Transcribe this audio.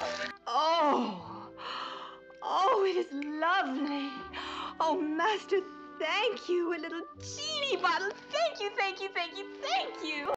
Oh, oh, it is lovely. Oh, Master, thank you. A little Jeannie bottle. Thank you, thank you, thank you, thank you.